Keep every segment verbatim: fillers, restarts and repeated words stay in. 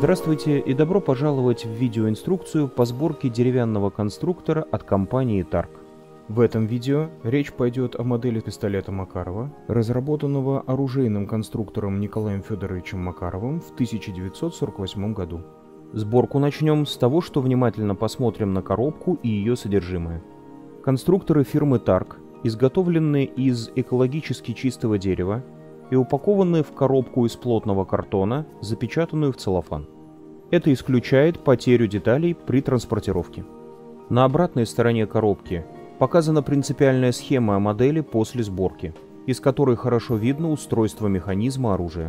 Здравствуйте и добро пожаловать в видеоинструкцию по сборке деревянного конструктора от компании Тарк. В этом видео речь пойдет о модели пистолета Макарова, разработанного оружейным конструктором Николаем Федоровичем Макаровым в тысяча девятьсот сорок восьмом году. Сборку начнем с того, что внимательно посмотрим на коробку и ее содержимое. Конструкторы фирмы Тарк изготовлены из экологически чистого дерева и упакованы в коробку из плотного картона, запечатанную в целлофан. Это исключает потерю деталей при транспортировке. На обратной стороне коробки показана принципиальная схема модели после сборки, из которой хорошо видно устройство механизма оружия.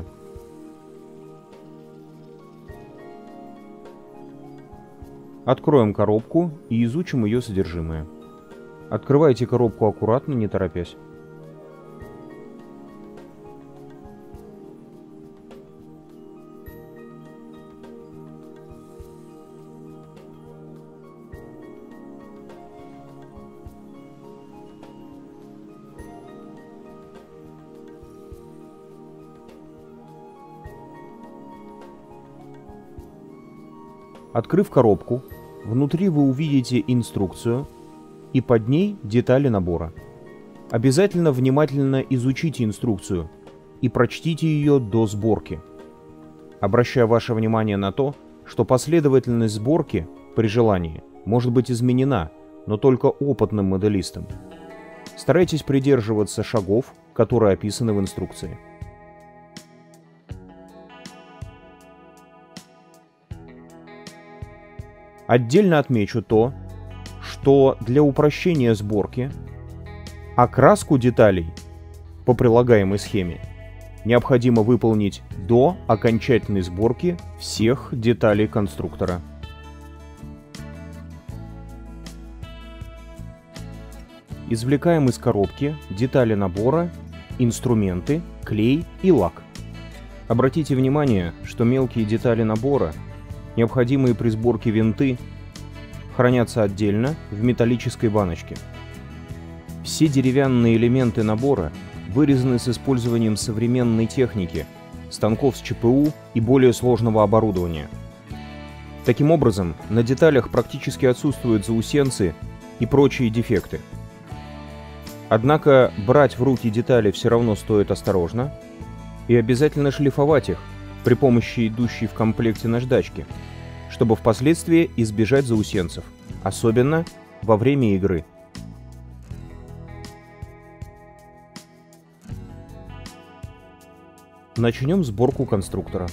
Откроем коробку и изучим ее содержимое. Открывайте коробку аккуратно, не торопясь. Открыв коробку, внутри вы увидите инструкцию и под ней детали набора. Обязательно внимательно изучите инструкцию и прочтите ее до сборки. Обращаю ваше внимание на то, что последовательность сборки при желании может быть изменена, но только опытным моделистом. Старайтесь придерживаться шагов, которые описаны в инструкции. Отдельно отмечу то, что для упрощения сборки окраску деталей по прилагаемой схеме необходимо выполнить до окончательной сборки всех деталей конструктора. Извлекаем из коробки детали набора, инструменты, клей и лак. Обратите внимание, что мелкие детали набора, необходимые при сборке винты, хранятся отдельно в металлической баночке. Все деревянные элементы набора вырезаны с использованием современной техники, станков с ЧПУ и более сложного оборудования. Таким образом, на деталях практически отсутствуют заусенцы и прочие дефекты. Однако брать в руки детали все равно стоит осторожно и обязательно шлифовать их при помощи идущей в комплекте наждачки, чтобы впоследствии избежать заусенцев, особенно во время игры. Начнем сборку конструктора.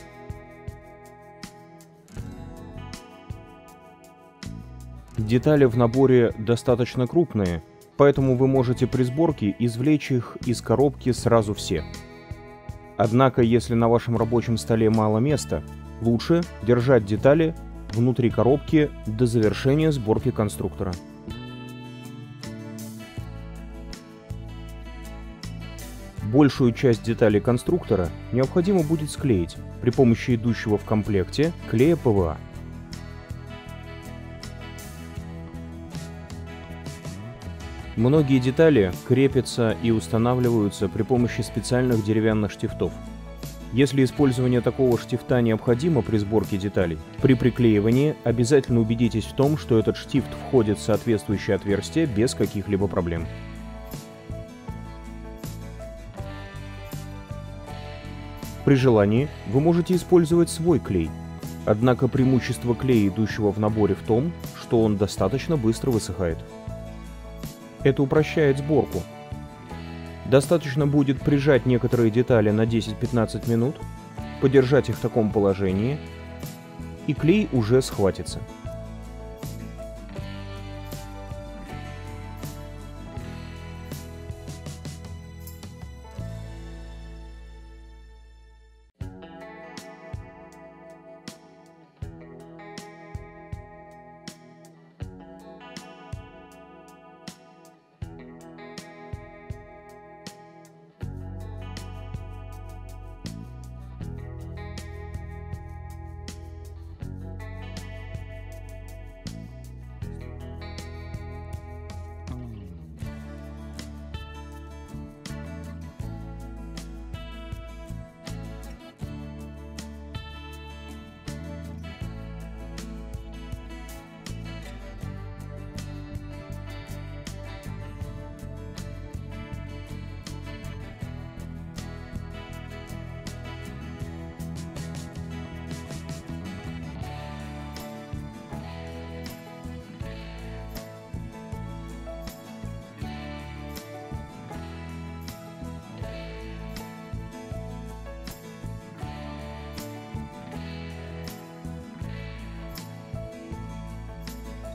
Детали в наборе достаточно крупные, поэтому вы можете при сборке извлечь их из коробки сразу все. Однако, если на вашем рабочем столе мало места, лучше держать детали внутри коробки до завершения сборки конструктора. Большую часть деталей конструктора необходимо будет склеить при помощи идущего в комплекте клея пэ вэ а. Многие детали крепятся и устанавливаются при помощи специальных деревянных штифтов. Если использование такого штифта необходимо при сборке деталей, при приклеивании обязательно убедитесь в том, что этот штифт входит в соответствующее отверстие без каких-либо проблем. При желании вы можете использовать свой клей, однако преимущество клея, идущего в наборе, в том, что он достаточно быстро высыхает. Это упрощает сборку. Достаточно будет прижать некоторые детали на десять-пятнадцать минут, подержать их в таком положении, и клей уже схватится.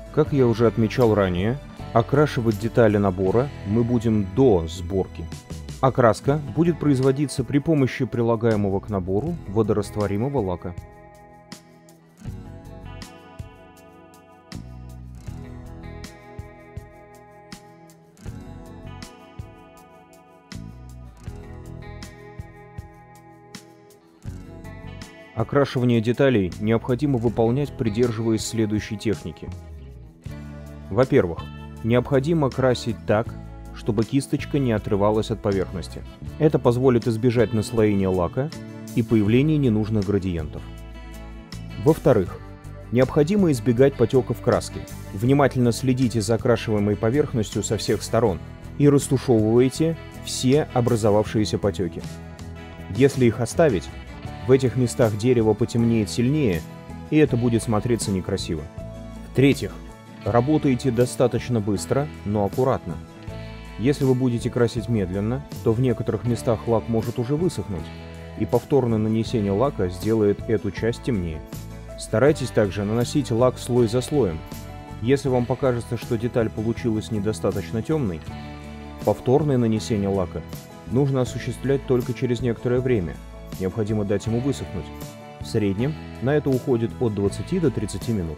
Как я уже отмечал ранее, окрашивать детали набора мы будем до сборки. Окраска будет производиться при помощи прилагаемого к набору водорастворимого лака. Окрашивание деталей необходимо выполнять, придерживаясь следующей техники. Во-первых, необходимо красить так, чтобы кисточка не отрывалась от поверхности. Это позволит избежать наслоения лака и появления ненужных градиентов. Во-вторых, необходимо избегать потеков краски. Внимательно следите за окрашиваемой поверхностью со всех сторон и растушевывайте все образовавшиеся потеки. Если их оставить, в этих местах дерево потемнеет сильнее, и это будет смотреться некрасиво. В-третьих, работайте достаточно быстро, но аккуратно. Если вы будете красить медленно, то в некоторых местах лак может уже высохнуть, и повторное нанесение лака сделает эту часть темнее. Старайтесь также наносить лак слой за слоем. Если вам покажется, что деталь получилась недостаточно темной, повторное нанесение лака нужно осуществлять только через некоторое время. Необходимо дать ему высохнуть. В среднем на это уходит от двадцати до тридцати минут.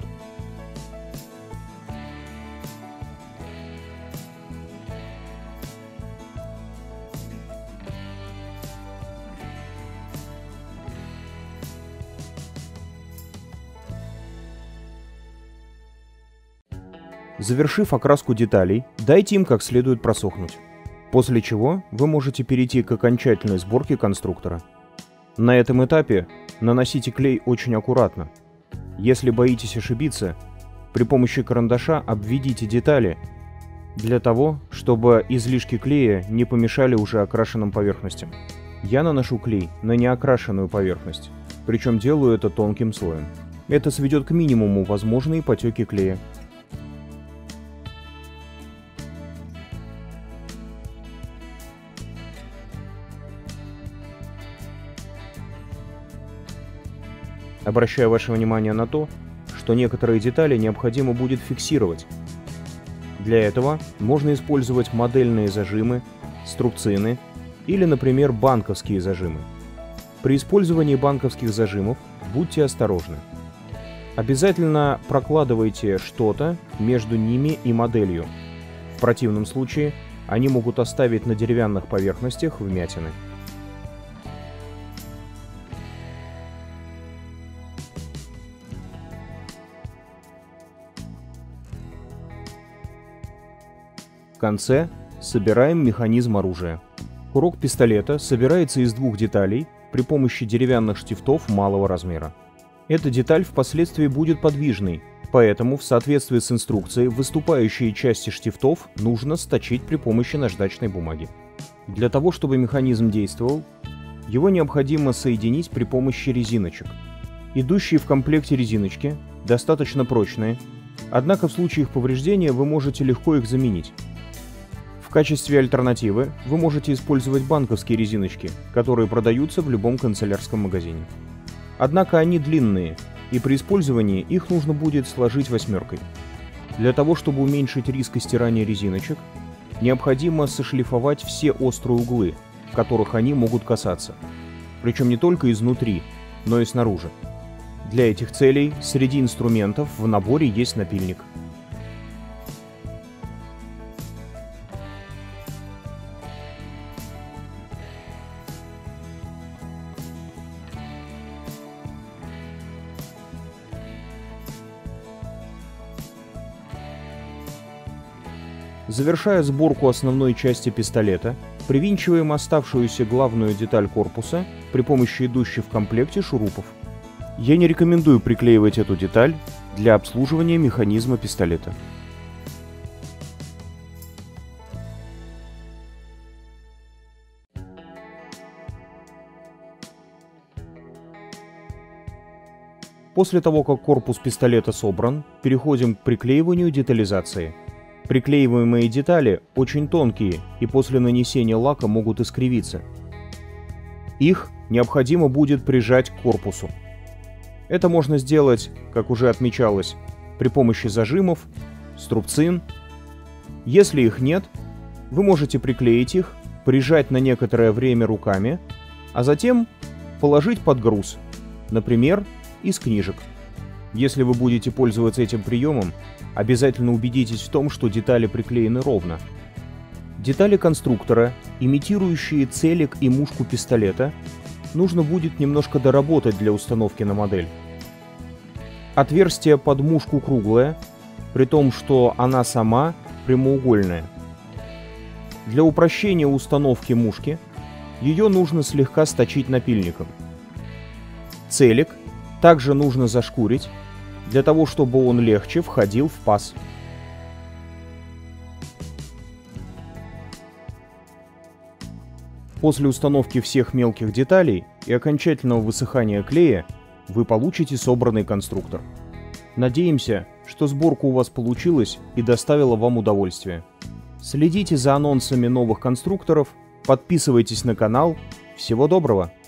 Завершив окраску деталей, дайте им как следует просохнуть. После чего вы можете перейти к окончательной сборке конструктора. На этом этапе наносите клей очень аккуратно. Если боитесь ошибиться, при помощи карандаша обведите детали для того, чтобы излишки клея не помешали уже окрашенным поверхностям. Я наношу клей на неокрашенную поверхность, причем делаю это тонким слоем. Это сведет к минимуму возможные потеки клея. Обращаю ваше внимание на то, что некоторые детали необходимо будет фиксировать. Для этого можно использовать модельные зажимы, струбцины или, например, банковские зажимы. При использовании банковских зажимов будьте осторожны. Обязательно прокладывайте что-то между ними и моделью. В противном случае они могут оставить на деревянных поверхностях вмятины. В конце собираем механизм оружия. Курок пистолета собирается из двух деталей при помощи деревянных штифтов малого размера. Эта деталь впоследствии будет подвижной, поэтому в соответствии с инструкцией выступающие части штифтов нужно сточить при помощи наждачной бумаги. Для того, чтобы механизм действовал, его необходимо соединить при помощи резиночек. Идущие в комплекте резиночки достаточно прочные, однако в случае их повреждения вы можете легко их заменить. В качестве альтернативы вы можете использовать банковские резиночки, которые продаются в любом канцелярском магазине. Однако они длинные, и при использовании их нужно будет сложить восьмеркой. Для того, чтобы уменьшить риск стирания резиночек, необходимо сошлифовать все острые углы, которых они могут касаться. Причем не только изнутри, но и снаружи. Для этих целей среди инструментов в наборе есть напильник. Завершая сборку основной части пистолета, привинчиваем оставшуюся главную деталь корпуса при помощи идущих в комплекте шурупов. Я не рекомендую приклеивать эту деталь для обслуживания механизма пистолета. После того, как корпус пистолета собран, переходим к приклеиванию детализации. Приклеиваемые детали очень тонкие и после нанесения лака могут искривиться. Их необходимо будет прижать к корпусу. Это можно сделать, как уже отмечалось, при помощи зажимов, струбцин. Если их нет, вы можете приклеить их, прижать на некоторое время руками, а затем положить под груз, например, из книжек. Если вы будете пользоваться этим приемом, обязательно убедитесь в том, что детали приклеены ровно. Детали конструктора, имитирующие целик и мушку пистолета, нужно будет немножко доработать для установки на модель. Отверстие под мушку круглое, при том, что она сама прямоугольная. Для упрощения установки мушки ее нужно слегка сточить напильником. Целик также нужно зашкурить, для того, чтобы он легче входил в паз. После установки всех мелких деталей и окончательного высыхания клея вы получите собранный конструктор. Надеемся, что сборка у вас получилась и доставила вам удовольствие. Следите за анонсами новых конструкторов, подписывайтесь на канал. Всего доброго!